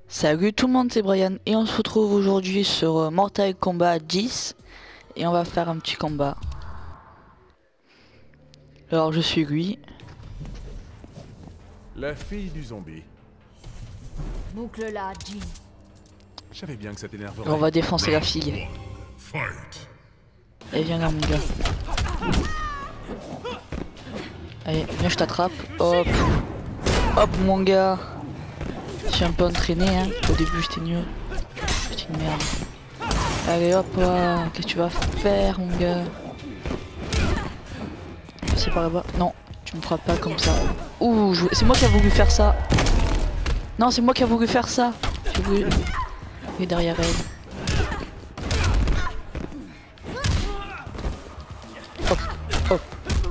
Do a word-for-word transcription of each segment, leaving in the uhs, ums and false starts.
Salut tout le monde, c'est Brian et on se retrouve aujourd'hui sur euh, Mortal Kombat dix et on va faire un petit combat. Alors je suis lui. La fille du zombie. Boucle là, Jean. Je savais bien que ça t'énerverait. On va défoncer la fille. Allez viens là mon gars. Allez viens je t'attrape. Hop. Hop mon gars. Je suis un peu entraîné hein. Au début j'étais nul. J'étais une merde. Allez hop là. Qu'est-ce que tu vas faire mon gars? C'est par là-bas. Non, tu me frappes pas comme ça. Ouh, je... c'est moi qui a voulu faire ça. Non, c'est moi qui a voulu faire ça. J'ai voulu... Il est derrière elle. Hop, hop.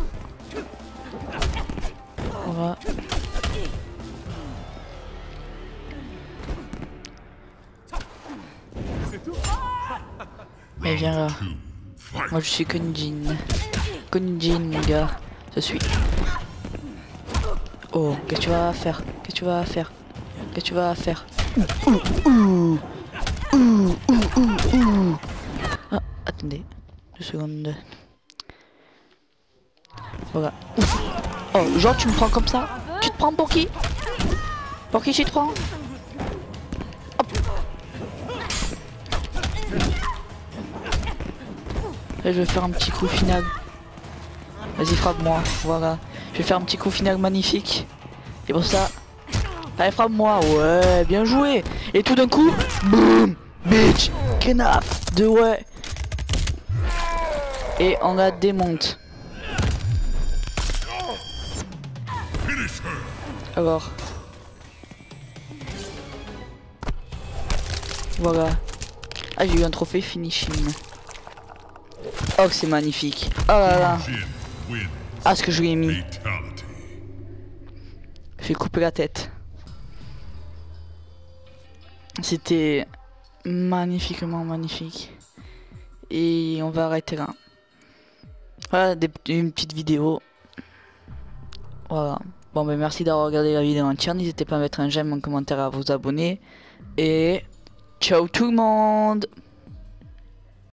Voilà. Et viens là. Moi je suis Kunjin. Kunjin mon gars. Je suis. Oh, qu'est-ce que tu vas faire? Qu'est-ce que tu vas faire? Qu'est-ce que tu vas faire? Ouh, ouh, ouh, ouh, ouh, ouh. Ah, attendez. Deux secondes. Voilà. Oh, genre tu me prends comme ça? Tu te prends pour qui? Pour qui tu te prends? Hop. Là, je vais faire un petit coup final. Vas-y, frappe-moi. Voilà. Je vais faire un petit coup final magnifique. C'est pour ça. Allez, frappe-moi. Ouais, bien joué. Et tout d'un coup, boum, bitch, kenaf, de ouais. Et on la démonte. Alors. Voilà. Ah, j'ai eu un trophée finishing. Oh, c'est magnifique. Oh là là. Ah, ce que je lui ai mis. J'ai coupé la tête. C'était magnifiquement magnifique. Et on va arrêter là. Voilà, des, une petite vidéo. Voilà. Bon, ben merci d'avoir regardé la vidéo entière. N'hésitez pas à mettre un j'aime, un commentaire, à vous abonner. Et ciao tout le monde!